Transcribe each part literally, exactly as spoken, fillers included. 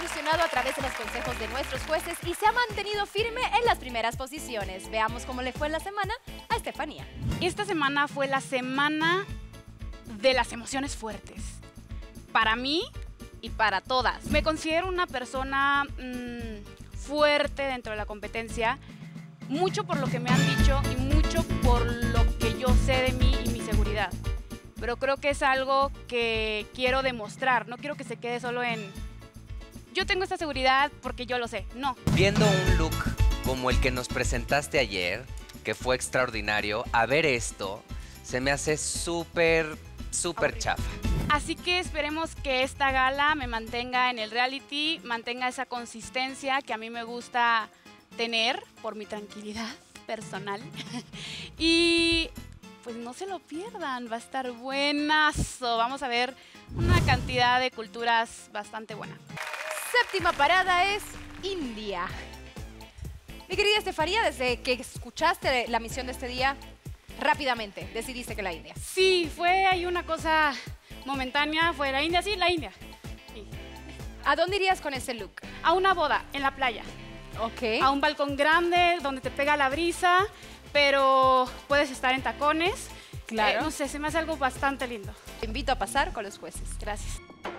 evolucionado a través de los consejos de nuestros jueces y se ha mantenido firme en las primeras posiciones. Veamos cómo le fue en la semana a Estefanía. Esta semana fue la semana de las emociones fuertes. Para mí y para todas. Me considero una persona mmm, fuerte dentro de la competencia, mucho por lo que me han dicho y mucho por lo que yo sé de mí y mi seguridad. Pero creo que es algo que quiero demostrar, no quiero que se quede solo en yo tengo esta seguridad porque yo lo sé, no. Viendo un look como el que nos presentaste ayer, que fue extraordinario, a ver esto, se me hace súper, súper chafa. Así que esperemos que esta gala me mantenga en el reality, mantenga esa consistencia que a mí me gusta tener por mi tranquilidad personal. Y pues no se lo pierdan, va a estar buenazo. Vamos a ver una cantidad de culturas bastante buena. Séptima parada es India. Mi querida Estefanía, desde que escuchaste la misión de este día, rápidamente decidiste que la India. Sí, fue ahí una cosa momentánea, fue la India, sí, la India. Sí. ¿A dónde irías con ese look? A una boda, en la playa. Ok. A un balcón grande, donde te pega la brisa, pero puedes estar en tacones. Claro. Eh, no sé, se me hace algo bastante lindo. Te invito a pasar con los jueces. Gracias.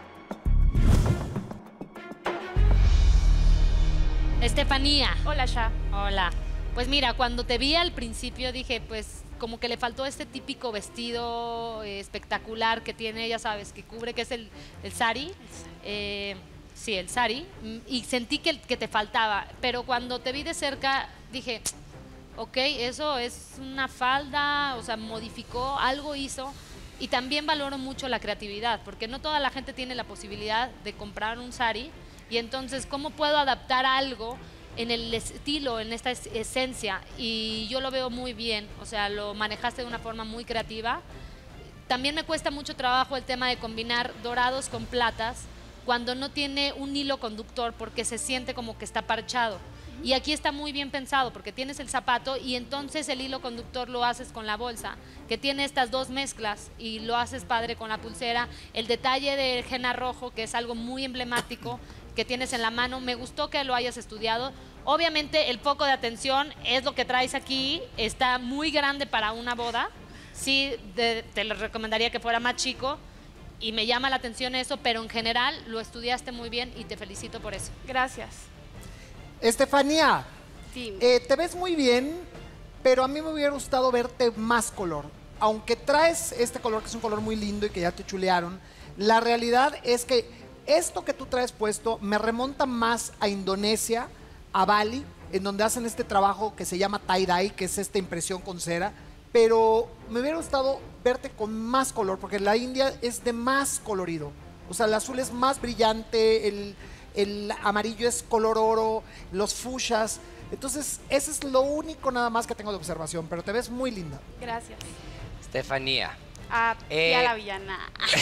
Estefanía. Hola, Sha. Hola. Pues mira, cuando te vi al principio dije, pues como que le faltó este típico vestido eh, espectacular que tiene, ya sabes, que cubre, que es el, el sari. Eh, sí, el sari. Y sentí que, que te faltaba. Pero cuando te vi de cerca dije, ok, eso es una falda, o sea, modificó, algo hizo. Y también valoro mucho la creatividad, porque no toda la gente tiene la posibilidad de comprar un sari. Y entonces, ¿cómo puedo adaptar algo en el estilo, en esta es esencia? Y yo lo veo muy bien, o sea, lo manejaste de una forma muy creativa. También me cuesta mucho trabajo el tema de combinar dorados con platas cuando no tiene un hilo conductor, porque se siente como que está parchado. Y aquí está muy bien pensado porque tienes el zapato y entonces el hilo conductor lo haces con la bolsa, que tiene estas dos mezclas, y lo haces padre con la pulsera. El detalle del henna rojo, que es algo muy emblemático que tienes en la mano, me gustó que lo hayas estudiado. Obviamente el foco de atención es lo que traes aquí, está muy grande para una boda. Sí, de, te lo recomendaría que fuera más chico y me llama la atención eso, pero en general lo estudiaste muy bien y te felicito por eso. Gracias. Estefanía, Sí. eh, te ves muy bien, pero a mí me hubiera gustado verte más color. Aunque traes este color, que es un color muy lindo y que ya te chulearon, la realidad es que esto que tú traes puesto me remonta más a Indonesia, a Bali, en donde hacen este trabajo que se llama tie-dye, que es esta impresión con cera, pero me hubiera gustado verte con más color, porque la India es de más colorido. O sea, el azul es más brillante, el... el amarillo es color oro, los fuchsias. Entonces, ese es lo único nada más que tengo de observación, pero te ves muy linda. Gracias. Estefanía. Ah, Eh, ya la villana.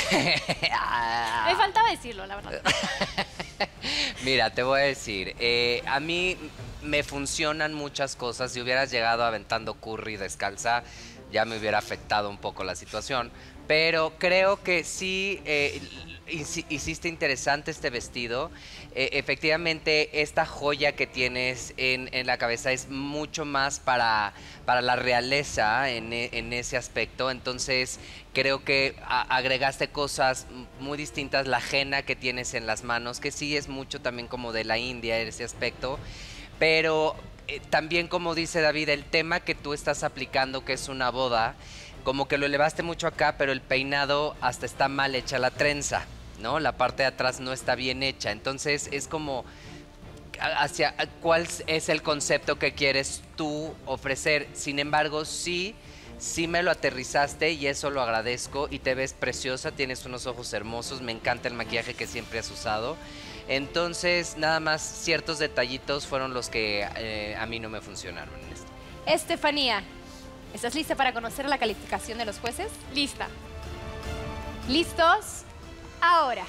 Me faltaba decirlo, la verdad. Mira, te voy a decir, eh, a mí me funcionan muchas cosas. Si hubieras llegado aventando curry descalza, ya me hubiera afectado un poco la situación. Pero creo que sí eh, hiciste interesante este vestido. Eh, efectivamente, esta joya que tienes en, en la cabeza es mucho más para, para la realeza en, en ese aspecto. Entonces, creo que a, agregaste cosas muy distintas. La henna que tienes en las manos, que sí es mucho también como de la India en ese aspecto. Pero eh, también, como dice David, el tema que tú estás aplicando, que es una boda, como que lo elevaste mucho acá, pero el peinado hasta está mal hecha la trenza, ¿no? La parte de atrás no está bien hecha. Entonces es como, hacia ¿cuál es el concepto que quieres tú ofrecer? Sin embargo, sí, sí me lo aterrizaste y eso lo agradezco y te ves preciosa, tienes unos ojos hermosos, me encanta el maquillaje que siempre has usado. Entonces, nada más ciertos detallitos fueron los que eh, a mí no me funcionaron en esto. Estefanía, ¿estás lista para conocer la calificación de los jueces? Lista. ¿Listos? Ahora.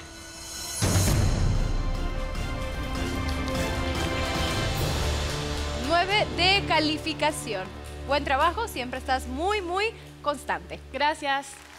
nueve de calificación. Buen trabajo, siempre estás muy, muy constante. Gracias.